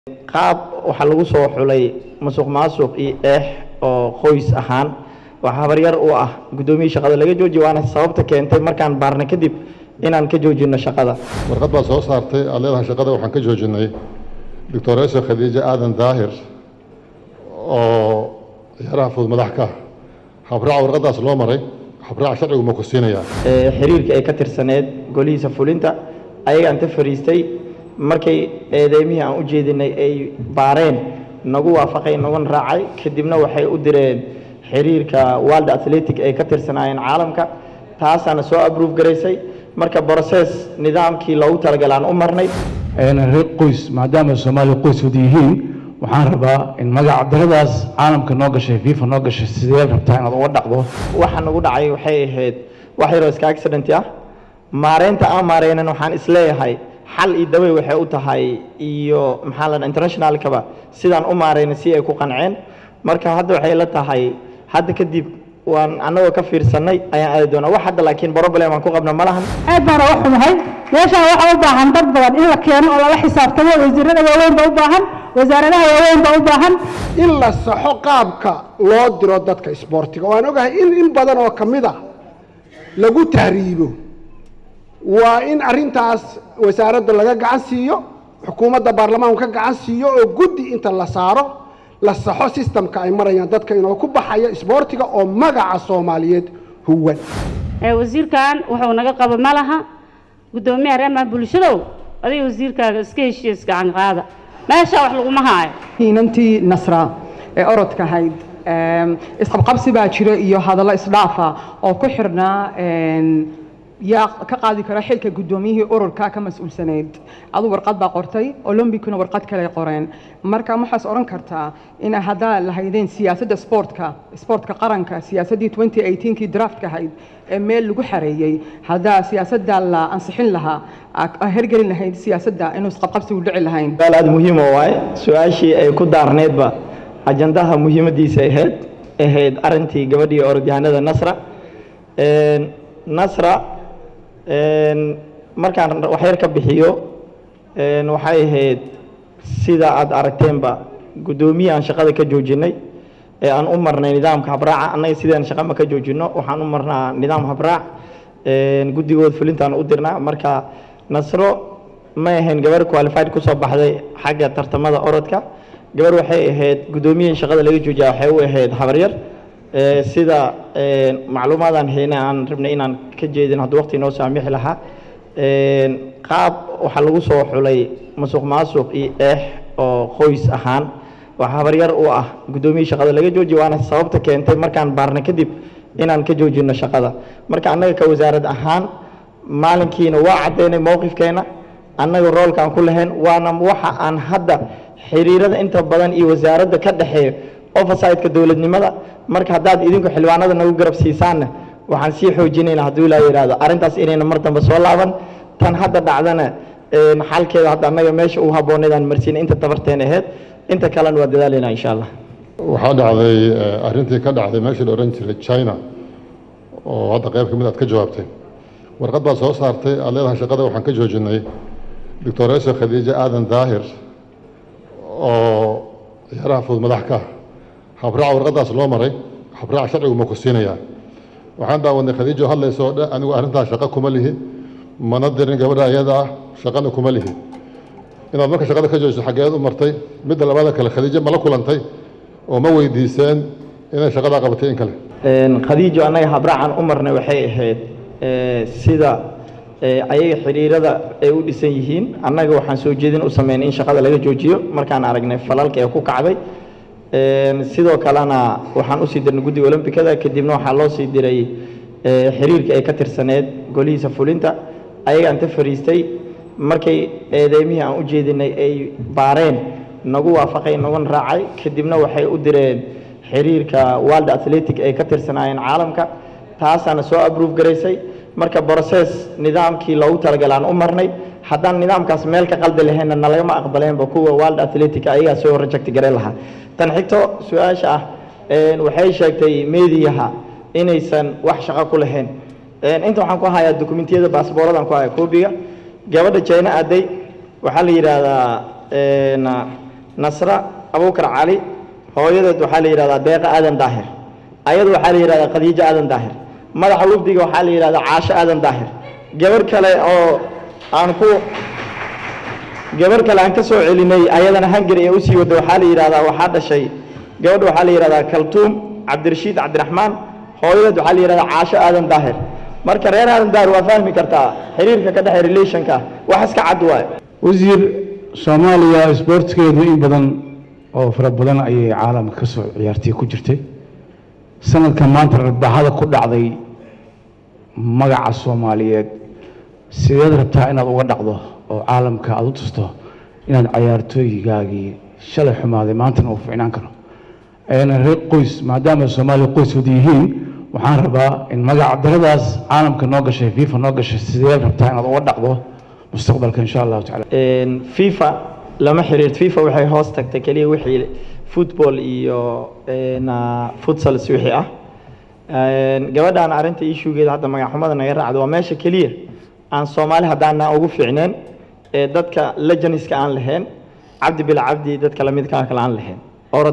qaab waxa lagu soo xulay musuqmaasuq iyo oo qoys ahaan waxa habaryar u ah gudoomiye shaqada laga joojiyo waana sababta keentay markaan baarna kadib inaan ka joojino shaqada. warqad baa soo saartay aleedahay shaqada waxaan ka joojinay Dr. Khadija Aadan Daahir oo ciyaaraha fudud madax ka habraac warqadaas loo maray habraac sharcigu ma ku siinaya xiriirka ay ka tirsaneed golihiisa fulinta ayaga anta fariistay markay eedeymihii aan u jeedinay ay baareen nagu waafaqay nagan raacay kadibna waxay u direen xiriirka World Athletic ay ka tirsanaayeen caalamka taasana soo approve gareysay marka process nidaamkii loogu talagalay u marnay reer qoys maadaama Soomaali qoys wadiyihiin waxaan rabaa in magac daradaas caalamka noo gashay FIFA noo gashay sidee rabtaa inaad uga dhacdo waxa nagu dhacay waxay ahayd wax yar oo iska accident ah maareynta aan maareynan waxaan isleeyahay xal iyo dawey waxay u tahay iyo maxaa la international kaba sidaan u maareynay si ay ku qanceen marka hadda waxay la tahay hadda kadib waan anagoo ka fiirsanay ayaan aadi doonaa wax hadda laakiin problem aan ku qabna ma lahan aad baan u xumahay meeshaan waxa u baahan dad badan in la keeno oo la xisaabtamo wasiirada waaweyn baa u baahan wasaaradaha waaweyn baa u baahan in la saxo qaabka loo diro dadka isboortiga waan ogahay in badan oo kamid ah lagu tahriibo waa in arintaas wasaaradda laga gacan siiyo xukuumadda baarlamaanka ka gacan siiyo oo guddi inta la saaro la saxo systemka ay marayaan dadka inoo ku baxaya isboortiga oo magaca Soomaaliyeed huwan wasiirkan wuxuu naga qabo malaha gudoomiyaha arrimaha bulshada adiga wasiirkaaga iska heshiis gacan qaada meesha wax lagu ma haayo inantii Nasra ee orodka hayd isqabqabsi baa jira iyo hadallo isdhaafa oo ku xirnaa yaa ka qaadi kara xilka gudoomiyihii ururka ka mas'uulsaneed adu warqad baa qortay Olympicna warqad kale qoreen marka maxaas oran kartaa in hadaa la haydeen siyaasadda sportka qaranka siyaasadii 2018kii draftka hayd ee meel lagu xareeyay hadaa siyaasadda la ansixin lahaa hergelin lahayd siyaasadda inuu isqabqabsi u dhici lahayn aad muhiim waay su'aashii ay ku daarneedba ajandaha muhiimadiisa ahayd arintii gabadhii orodyahanada Nasra markaan wax yar ka bixiyo waxay ahayd sida aad aragteenba gudoomiye aan shaqada ka joojinay ee aan u marnay nidaamka habraaca annaga sidaan shaqo ma ka joojino waxaan u marnaa nidaam habraac guddigood fulintaan u dirnaa marka Nasro ma ahayn gabar qualified ku soo baxday xagga tartamada orodka gabar waxay ahayd gudoomiye shaqada laga joojiyo waxay u ahayd habaryar sida macluumaadaan hayna aan rabnay inaan ka jeedin hadda waqti noo saamixi lahaa qaab waxa lagu soo xulay musuqmaasuq iyo oo qoys ahaan waxa habaryar u ah gudoomiye shaqada laga joojiyo waana sababta keentay markaan baarna kadib inaan ka joojino shaqada marka annaga ka wasaarad ahaan maalinkiina waa cadeynay mowqifkeena annaga roolkaan ku lahayn waana waxa aan hadda xiriirada inta badan iyo wasaaradda ka dhaxeeyo oversight-ka dawladnimada marka haddaad idinku xilwaanada nagu garab siisaanna waxaan sii xoojinaynaa hadduu ilaa yiraahdo arrintaas inayna mar dambe soo laaban tan hadda dhacdana xalkeeda hadda annaga meesha uu habbooneedaan marsiina inta tabarteen ahayd inta kalena waa dadaalaynaa insha allah waxaa dhacday arrintii ka dhacday meeshii la oran jiray China oo hadda qayb ka mid aad ka jawaabtay warqad baa soo saartay aleedahay shaqada waxaan ka joojinay Dr. Khadija Aadan Daahir oo ciyaaraha fudud madax ka habraac warqadaas loo maray habraac sharcigu ma ku siinaya waxaan daawadnay Khadiija hadlayso anigu arrintaas shaqo kuma lihi mana dirin gabadha ayada ah shaqana kuma lihi inaad marka shaqada ka joojiso xageed u martay midda labaad kale Khadiija ma la kulantay oo ma weydiiseen inay shaqada qabatay in kale Khadiija anaga habraacan u marnay waxay ahayd sida ayaga xiriirada ay u dhisan yihiin annaga waxaan soo jeedin u sameynay in shaqada laga joojiyo markaan aragnay falalka ee ku kacday sidoo kalena waxaan u sii dirnay guddiga Olympicada kadibna waxaa loo sii diray xiriirka ay ka tirsaneed golihiisa fulinta ayaga anta fariistay markay eedeymihii aan u jeedinay ay baareen nagu waafaqay nagan raacay kadibna waxay u direen xiriirka World Athletic ay ka tirsanaayeen caalamka taasana soo approve gareysay marka process nidaamkii loogu talagalay u marnay haddaan nidaamkaas meel ka qaldi lahayn nalagama aqbaleenba kuwa World Athletic ayaga soo reject gareey lahaa tan xigto su'aasha ah waxay sheegtay meediyaha inaysan wax shaqo ku lahayn inta waxaan ku hayaa dokumentiyada baasaboorada aan ku hayaa koobiga gabadha China aday waxa la yiraahdaa nasra abubakar cali hooyadeed waxaa la yidhahdaa deeqa aadan daahir ayadu waxaa la yidhahdaa khadiijo aadan daahir madaxa wafdiga waxaa la yidhahdaa caasho aadan daahir gabar kale aan ka soo celinay ayadana hungary ee usii wada waxaa la yidhahdaa waxaa dhashay gabadha waxaa la yidhahdaa kaltuum cabdirashiid cabdiraxmaan hooyadeed waxaa la yidhahdaa caasho aadan daahir marka reer aadan daahir waa fahmi kartaa xiriirka ka dhexeeya relationka wax iska cad waaye wasiir soomaaliya isboortkeedu in badan oo fara badan ayay caalamka ka soo ciyaartay ku jirtay sanadkan maanta rabaaxada ku dhacday magaca soomaaliyeed sideed rabtaa inaad uga dhacdo oo caalamka aad u tusto inaad ciyaartooygaagii shalay xumaaday maantana uu fiicnaan karo reer qoys maadaama soomaaliya qoys wada yihiin waxaan rabaa in magaca daradaas caalamka noo gashay fifa noo gashay sideed rabtaa inaad uga dhacdo mustaqbalka insha allahu tacaala fifa lama xiriirto fifa waxay hoos tagtay keliya wixii football iyo futsals wixii ah gabadhaan arrinta issuegeeda hadda magaxumada naga raacdo waa meesha keliya aan soomaali haddaana ugu fiicneen ee dadka legendska aan lahayn cabdi bil cabdi dadka lamidkaa kale aan lahayn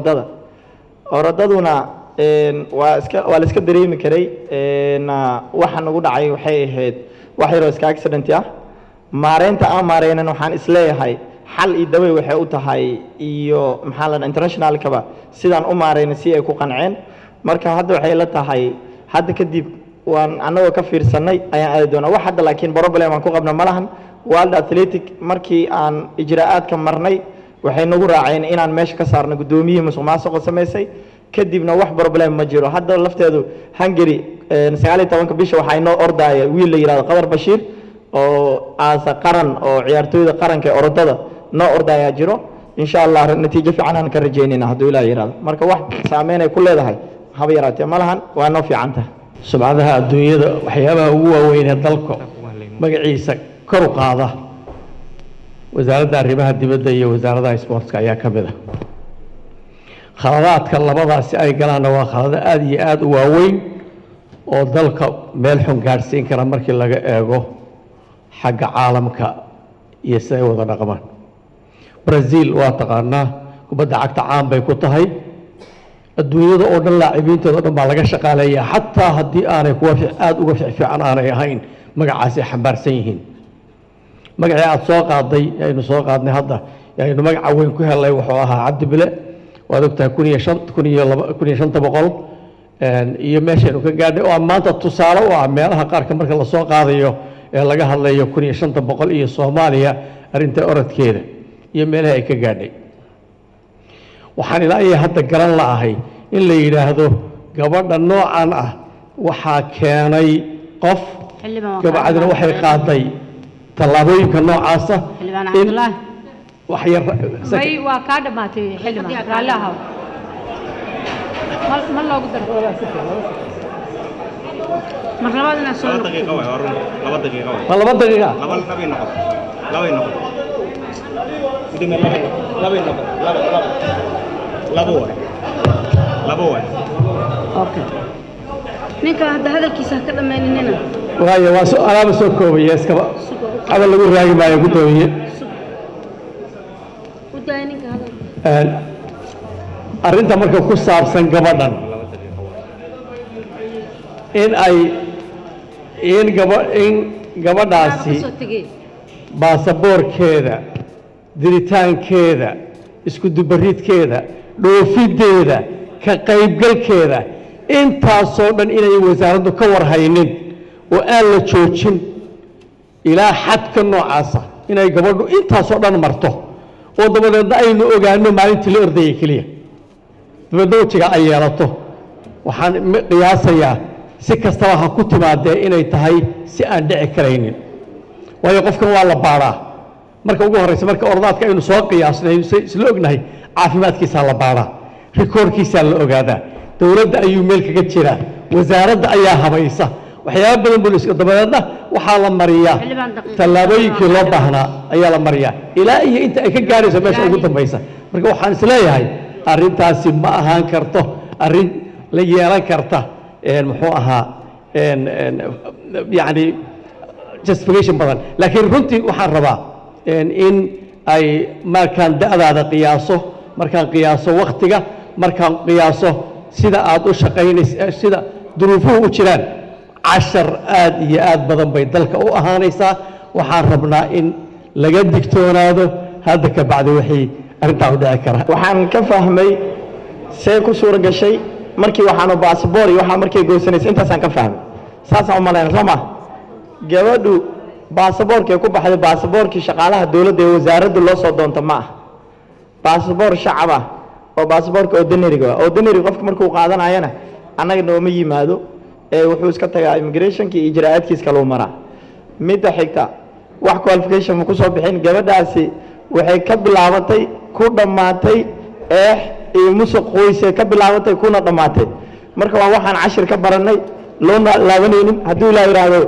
orodaduna waa la iska dareemi karay waxa nagu dhacay waxay ahayd wax yaroo iska accident ah maareynta aan maareynan waxaan isleeyahay xal iyo dawey waxay u tahay iyo maxaa la internationalkaba sidaan u maareyna si ay ku qanceen marka hadda waxay la tahay hadda kadib waan annagoo ka fiirsanay ayaan aadi doonaa wax hadda laakiin problem aan ku qabna ma lahan world athletic markii aan ijraa'aadka marnay waxay nagu raaceen inaan meesha ka saarno guddoomiyihii musuqmaasuqa samaysay kadibna wax problem ma jiro hadda lafteedu hungary 19 bisha waxaa inoo ordaya wiil la yidhahdo qadar bashiir oo aasa qaran oo ciyaartooyda qaranka ee orodada noo ordayaa jiro insha allah natiijo fiican aan ka rajaynayna hadduu ilaah yidhahdo marka wax saameyn ay ku leedahay haba yaraatee ma lahan waa noo fiican tahay subcadaha adduunyada waxyaabaha ugu waaweyn ee dalka magaciisa kor u qaada wasaaradda arrimaha dibadda iyo wasaaradaha isboortka ayaa ka mid ah khaladaadka labadaasi ay galaanna waa khalado aada iyo aada u waaweyn oo dalka meel xun gaadhsiin kara markii laga eego xagga caalamka iyo siday wada dhaqmaan brazil waa taqaanaa kubadda cagta caan bay ku tahay adduunyada oo dhan laacibiintooda o dhan baa laga shaqaaleeyaa xataa haddii aanay kuwa aada uga fiican aanay ahayn magacaasay xambaarsan yihiin magacii aada soo qaaday aynu soo qaadnay hadda aynu magaca weyn ku helnay wuxuu ahaa cabdi bile waad ogtahay kun iyo shanta boqol iyo meeshaynu ka gaadhay oo maanta tusaale u ah meelaha qaarka marka lasoo qaadayo ee laga hadlayo kun iyo shanta boqol iyo soomaaliya arrinta orodkeeda iyo meelaha ay ka gaadhay waxaan ilaa iyo hadda garan la'ahay in la yidhaahdo gabadha noocan ah waxaa keenay qof gabacdina waxay qaaday tallaabooyinka noocaasa in wax yar waa kaa dhamaatay xildhibaan raalli ahaw ma loogu daro mar labaad inaan soo laba daqiiqo waay laba daqiiqo ma laba daqiiqa labay noqon labo waay okay ninka hadda hadalkiisa ka dhammaynina waayo waa alaaba soo koobaya iskaba hadal lagu raagi maayo guddoomiye arrinta marka ku saabsan gabadhan in gabadhaasi baasaboorkeeda diritaankeeda isku dubaridkeeda dhoofideeda ka qaybgalkeeda intaasoo dhan inay wasaaraddu ka warhaynin oo aan la joojin ilaa xadka noocaasa inay gabadhu intaasoo dhan marto oo dabadeedna aynu ogaano maalintii la ordayay keliya dabeedna wejiga ay yeelato waxaan qiyaasayaa si kastaba ha ku timaadee inay tahay si aan dhici karaynin waayo qofkan waa la baadhaa marka ugu horreysa marka ordaadka aynu soo qiyaasnay isla ognahay caafimaadkiisaa la baadhaa rikoorkiisaa la ogaadaa dowladda ayuu meel kaga jiraa wasaaradda ayaa habaysa waxyaaba badan buu iska dabadeedna waxaa la mariyaa tallaabooyinkii loo baahnaa ayaa la mariyaa ilaa iyo inta ay ka gaarayso meesha ugu dambaysa marka waxaan isleeyahay arrintaasi ma ahaan karto arrin la yeelan karta muxuu ahaa yani justification badan laakiin runtii waxaan rabaa in ay markaan da'daada qiyaaso markaan qiyaaso wakhtiga markaan qiyaaso sida aad u shaqaynaysa sida duruufuhu u jiraan cashar aad iyo aad badan bay dalka u ahaanaysaa waxaan rabnaa in laga digtoonaado hadda ka bacdi wixii arrintaa u dhici kara waxaan ka fahmay see ku suura gashay markii waxaanu baasboor iyo waxaa markay goosanaysa intaasaan ka fahmay saasaan u malayna soo maa gabadhu baasaboorkay ku baxday baasaboorkii shaqaalaha dowladda ee wasaaraddu loo soo doonto ma ah baasaboor shacab ah oo baasaboorka ordinariga ordinary qofka markuu qaadanayana annaga nooma yimaado ee wuxuu iska tagaa immigrationka iyo ijraa'aadkiis kaluu maraa midda xigta wax qualification ma ku soo bixin gabadhaasi waxay ka bilaabatay ku dhammaatay iyo musuq qoyse ka bilaabatay kuna dhammaatay marka waa waxaan cashir ka baranay loona laabanaynin hadduu ilaa yidhaahdo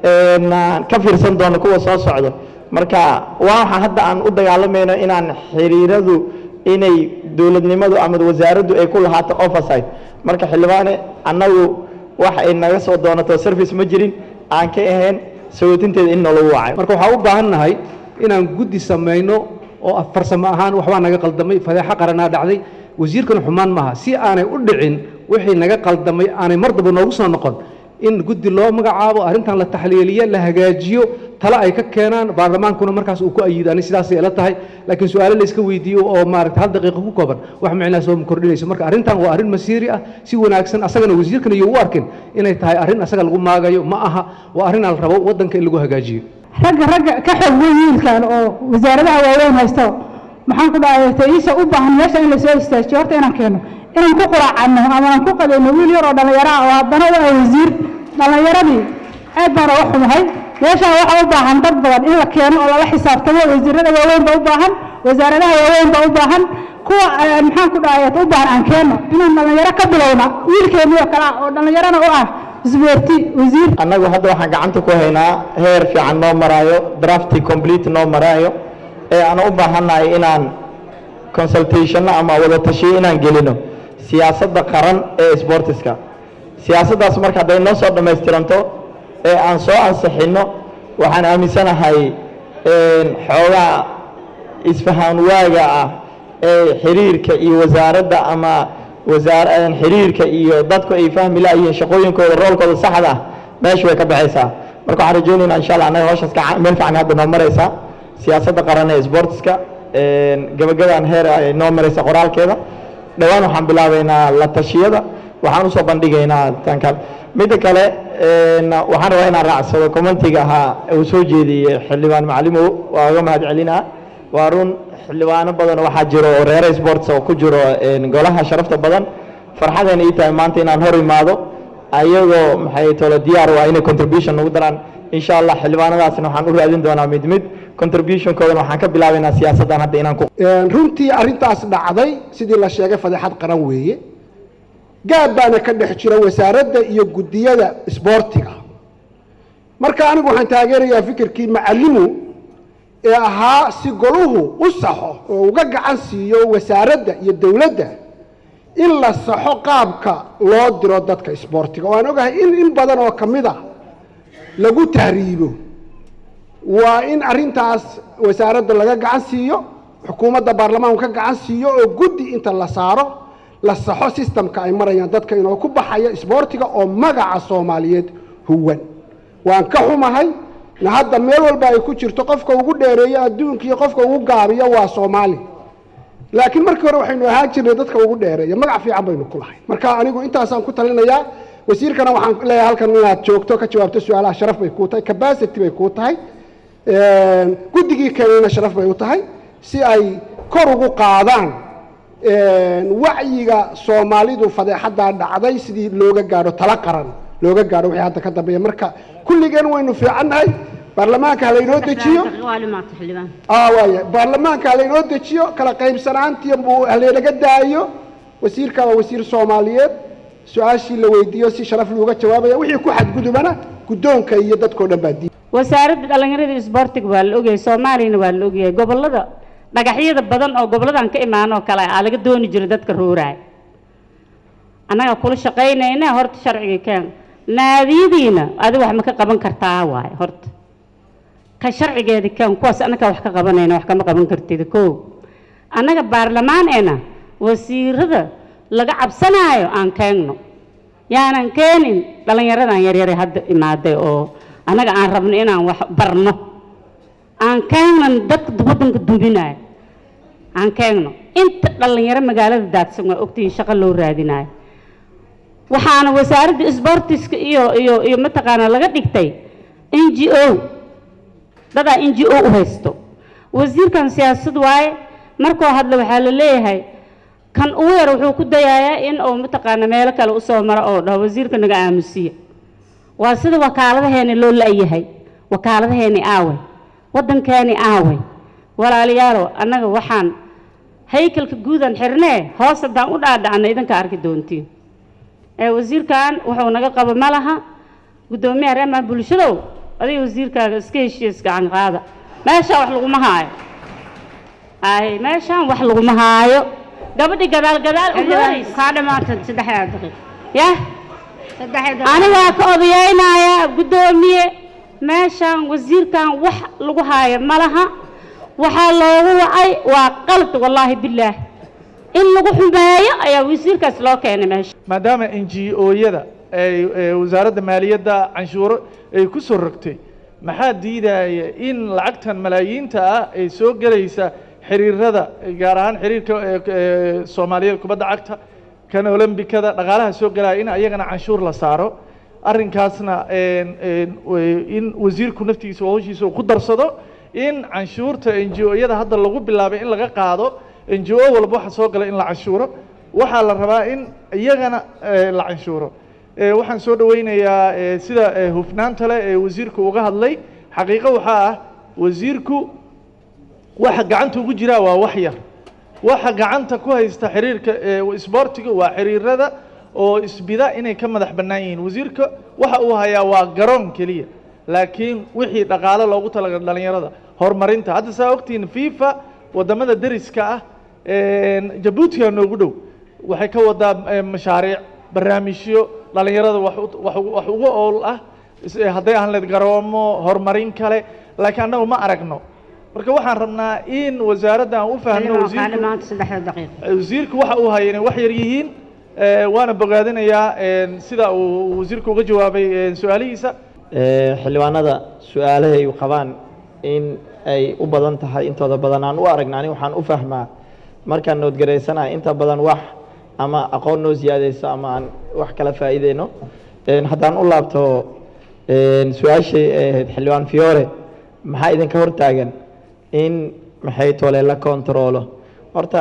ka fiirsan doono kuwa soo socdo marka waa waxa hadda aan u dagaalamayno inaan xiriiradu inay dowladnimadu ama wasaaraddu ay ku lahaato oversight marka xildhibaane annagu wax ay naga soo doonato service ma jirin aan ka ahayn sawootinteeda in nalagu wacay marka waxaa u baahan nahay inaan guddi samayno oo farsamo ahaan waxbaa naga qaldamay fadeexo qaranaa dhacday wasiirkan xumaan maaha si aanay u dhicin wixii naga qaldamay aanay mar daba noogu soo noqon in guddi loo magacaabo arrintan la taxliiliyo la hagaajiyo tala ay ka keenaan baarlamaankuna markaas uu ku ayidaanay sidaasay ila tahay laakiin su'aalo la iska weydiiyo oo maaragtay hal daqiiqo ku kooban wax micnaa soo kordhinayso marka arrintan waa arrin masiiri ah si wanaagsan asagana wasiirkan iyo u arkin inay tahay arrin asaga lagu maagayo ma aha waa arrin aan rabo waddanka in lagu hagaajiyo ragga ka xoog weyn wiilkan oo wasaaradaha waaweyn haysto maxaan ku dhahay tayiisa u baahan meesha in la soo istaajiyo horta inaan keeno inaan ku quraacano ama aan ku qadayno wiil yar oo dhalinyaro ah oo haddana waa wasiir dhalinyaradii aad baan uga xumahay meeshaan waxaa u baahan dad badan in la keeno oo lala xisaabtamo wasiirada waaweyn baa u baahan wasaaradaha waaweyn baa u baahan kuwa maxaan ku dhahay u baahan aan keeno inaan dhalinyaro ka bilowna wiilkeennii oo kale ah oo dhalinyarana u ah isbeerti wasiir annagu hadda waxaan gacanta ku haynaa heer fiican noo maraayo drafti complete noo maraayo ee aan u baahannahay inaan consultation ama wada tashiyo inaan gelino siyaasadda qaran ee sportiska siyaasaddaas marka hadday noo soo dhammaystiranto ee aan soo ansixinno waxaan aaminsanahay xoogaa isfahaan waaga ah ee xiriirka iyo wasaaradda ama xiriirka iyo dadku ay fahmi laayihiin shaqooyinkooda roolkooda saxda ah meesha way ka baxaysaa marka waxaan rajaynaynaa insha allah annaga hawshaas meel fiican hadda noo maraysaa siyaasadda qaran ee sportiska gabagadan heer ay noo maraysa qoraalkeeda dhowaan waxaan bilaabaynaa la tashiyada waxaan usoo bandhigaynaa tan kale midda kale waxaan rabaa inaan raacsado commentiga ahaa uu soo jeediyey xildhibaan macalimow waa uga mahad celinaa waa run xildhibaano badan waxaa jiro oo reere sports oo ku jiro golaha sharafta badan farxadayna ii tahay maanta inaan hor imaado ayagoo maxay tolo diyaar waa inay contribution nagu daraan insha allah xildhibaanadaasna waxaan u raadin doonaa mid mid contributionkoodan waxaan ka bilaabaynaa siyaasaddan hadda inaan ku runtii arrintaas dhacday sidii la sheegay fadeexad qaran weeye gaab baana ka dhex jira wasaaradda iyo guddiyada isboortiga marka anigu waxaan taageerayaa fikirkii macallimu ee ahaa si goluhu u saxo oo uga gacan siiyo wasaaradda iyo dowladda in la saxo qaabka loo diro dadka isboortiga oo aan ogahay in badan oo ka mid ah lagu tahriibo waa in arrintaas wasaaradda laga gacan siiyo xukuumadda baarlamaanku ka gacan siiyo oo guddi inta la saaro la saxo systemka ay marayaan dadka inoo ku baxaya isboortiga oo magaca Soomaaliyeed huwan waan ka xumahay hadda meel walba ay ku jirto qofka ugu dheereeyo adduunka iyo qofka ugu gaabiyo waa Soomaali laakiin markii hore waxaynu ahaan jirnay dadka ugu dheereeyo magac fiican baynu ku lahayn marka anigu intaasaan ku talinayaa wasiirkana waxaan leeyahay halkan inaad joogto ka jawaabto su'aalaha sharaf bay ku tahay capacity bay ku tahay guddigii keenayna sharaf bay u tahay si ay kor ugu qaadaan wacyiga Soomaalidu fadeexada dhacday sidii looga gaaro tala qaran looga gaaro wixii hadda ka dambeeya marka kulligeen waynu fiicannahay baarlamaanka la inoo dejiyo waaya baarlamaanka la inoo dejiyo kala qaybsanaantii laga daayo wasiirka waa wasiir Soomaaliyeed su'aashii la weydiiyo si sharaf looga jawaabaya wixii ku xadgudubana guddoonka iyo dadkoo dhan baadii wasaaradda dhalinyarada isboortiga waa la ogyahay Soomaaliyana waa la ogyahay gobolada dhagaxyada badan oo goboladan ka imaanoo kale ah laga dooni jiray dadka ruuraay anaga kula shaqeynayna horta sharciga keen naadiyadiina adiga wax ma ka qaban kartaa waay horta ka sharcigeeda kan kuwaas annaka wax ka qabanayna wax kama qaban kartid koow annaga baarlamaaneena wasiirada laga cabsanaayo aan keegno yaanan keenin dhalinyaradan yaryar hadda imaaday oo annaga aan rabno inaan wax barno aan keegnan dadka waddanka duminaayo aan keegno inta dhalinyaro magaalada daadsan waa ogtihiin shaqo loo raadinayo waxaana wasaaradda isboortiska iyo mataqaanaa laga dhigtay NGO dadaa NGO u haysto wasiirkan siyaasad waaye markuu hadla waxaa la leeyahay kan ugu yar wuxuu ku dayayaa in uu mataqaana meelo kale u soo maro oo dhaho wasiirka naga aamusiya waa sida wakaaladaheena loo la'yahay wakaaladaheena aaway waddankeena aaway walaalayaalo annaga waxaan haykalka guudan xirnee hoos haddaan u dhaadhacna idinka arki doontiin wasiirkan wuxuu naga qabo ma laha guddoomiyaha arrimaha bulshadow adiga wasiirkaaga iska heshiis gacan qaada meeshaan wax laguma haayo meeshaan wax laguma haayo gabadhi gadaal u rooraysa kaa dhamaatay 3 daqiiqo yah anigaa ka odayaynaya guddoomiye meeshaan wasiirkan wax lagu haayo ma laha waxaa loogu wacay waa qalad wallaahi billaah in lagu xumeeyo ayaa wasiirkaas loo keenay meesha maadaama NGO-yada ay wasaaradda maaliyadda canshuuro ay ku soo rogtay maxaa diidaya in lacagtan malaayiinta ah ay soo galaysa xiriirada gaar ahaan xiriirka Soomaaliyeed kubadda cagta kan Olombikada dhaqaalaha soo galaya in ayagana canshuur la saaro arrinkaasna in wasiirku naftiisa hawshiisa ku darsado in canshuurta NGO-yada hadda lagu bilaabay in laga qaado NGO walba waxa soo galay in la canshuuro waxa la rabaa in iyagana la canshuuro waxaan soo dhaweynayaa sida hufnaanta leh ee wasiirku uga hadlay xaqiiqo waxa ah wasiirku waxa gacanta ugu jira waa wax yar waxa gacanta ku haysta xiriirka isboortiga waa xiriirada oo isbida inay ka madax bannaan yihiin wasiirka waxa uu hayaa waa garoon kaliya laakiin wixii dhaqaale loogu talagalay dhalinyarada horumarinta hadda saa ogtiin FIFA wadamada dariska ah Djibouti noogu dhow waxay ka wadaa mashaariic barnaamijyo dhalinyarada wax ugu ool ah hadday aan leed garoomo horumarin kale laakiin annagu ma aragno marka waxaan rabnaa in wasaaradda aan u fahamno wasiirku waxa uu hayay wax yar yihiin waana bogaadinayaa sida uu wasiirku uga jawaabay su'aalihiisa xildhibaanada su'aalaha ay qabaan in ay u badan tahay intooda badan aan u aragnaa waxaan u fahmaa markaan noodgareysanahay inta badan wax ama aqoon noo siyaadayso ama aan wax kala faa'iideyno haddaan u laabto su'aashii xildhibaan Fiore maxaa idinka hortaagan in maxay tole la kontrolo horta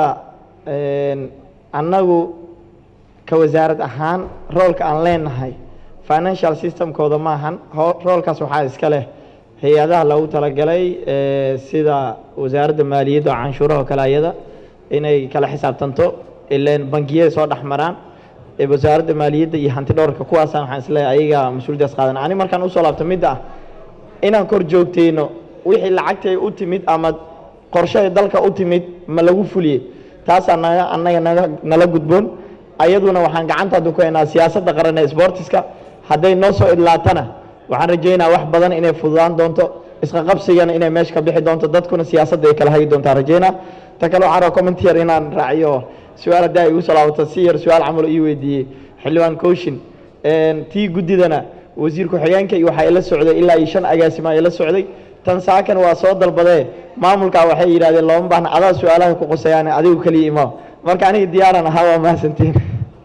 annagu ka wasaarad ahaan roolka aan leenahay financial system kooda maahan roolkaas waxaa iska leh hay-adaha lagu talagalay sida wasaaradda maaliyadda oo canshuuraha kale ayada inay kala xisaabtanto ileen bangiyada soo dhaxmaraan wasaaradda maaliyadda iyo hanti dhowrka kuwaasaan waxaan isleeyahay ayaga mas-uuliyadaas qaadan ani markaan usoo laabto midda ah inaan kor joogteyno wixii lacagtay u timid ama qorshahay dalka u timid ma lagu fuliyey taas annaga nala gudboon ayaduna waxaan gacanta ku haynaa siyaasadda qaran ee sportiska hadday noo soo idlaatana waxaan rajaynayaa wax badan inay fududaan doonto isqa qabsigana inay meesha ka bixi doonto dadkuna siyaasadda ay kala hagi doontaan rajaynaa ta kale waxaan rabaa comment yar inaan raaciyo su'aal hadda ay igu soo laabato si yar su'aal camal ii weydiiyey xildhibaan Kooshin tii guddidana wasiirku xigeenka iyo waxa ay la socday ilaa 5 agaasimo ay la socday tan saakan waa soo dalbaday maamulka waxay yiraahdeen looma baahna adaa su'aalaha ku qosayaan adigu kaliya ima marka aniga diyaaran ahaa waa mahadsantiin